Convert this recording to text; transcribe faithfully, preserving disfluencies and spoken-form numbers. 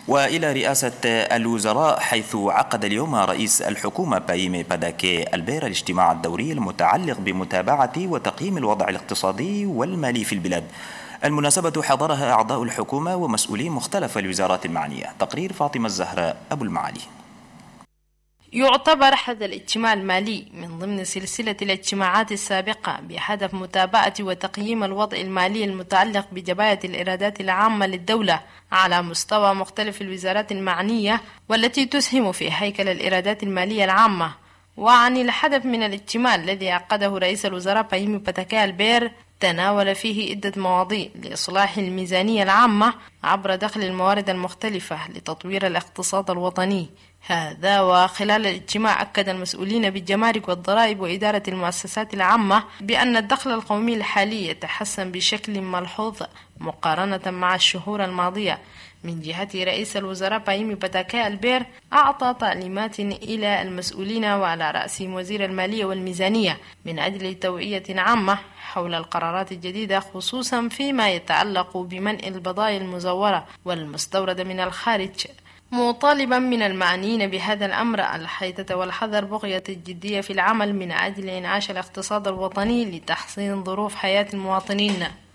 وإلى رئاسة الوزراء، حيث عقد اليوم رئيس الحكومة بايمي باداكي البير الاجتماع الدوري المتعلق بمتابعة وتقييم الوضع الاقتصادي والمالي في البلاد. المناسبة حضرها أعضاء الحكومة ومسؤولين مختلف الوزارات المعنية. تقرير فاطمة الزهراء أبو المعالي. يعتبر هذا الاجتماع المالي من ضمن سلسلة الاجتماعات السابقة بهدف متابعة وتقييم الوضع المالي المتعلق بجباية الإيرادات العامة للدولة على مستوى مختلف الوزارات المعنية، والتي تسهم في هيكل الإيرادات المالية العامة. وعن الهدف من الاجتماع الذي عقده رئيس الوزراء بايمي باداكي البير، تناول فيه عدة مواضيع لإصلاح الميزانية العامة عبر دخل الموارد المختلفة لتطوير الاقتصاد الوطني. هذا وخلال الاجتماع أكد المسؤولين بالجمارك والضرائب وإدارة المؤسسات العامة بأن الدخل القومي الحالي يتحسن بشكل ملحوظ مقارنة مع الشهور الماضية. من جهة رئيس الوزراء بايمي باداكي البير، أعطى تعليمات إلى المسؤولين وعلى رأسهم وزير المالية والميزانية من أجل توعية عامة حول القرارات الجديدة، خصوصا فيما يتعلق بمنع البضائع المزورة والمستوردة من الخارج، مطالبا من المعنيين بهذا الأمر الحيطة والحذر بغية الجدية في العمل من أجل إنعاش الاقتصاد الوطني لتحسين ظروف حياة المواطنين.